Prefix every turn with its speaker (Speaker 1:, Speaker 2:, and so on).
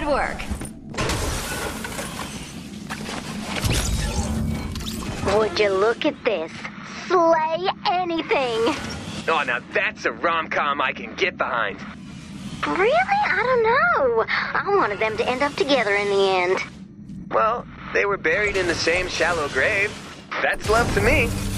Speaker 1: Good work.
Speaker 2: Would you look at this? Slay anything!
Speaker 3: Oh, now that's a rom-com I can get behind.
Speaker 2: Really? I don't know. I wanted them to end up together in the end.
Speaker 3: Well, they were buried in the same shallow grave. That's love to me.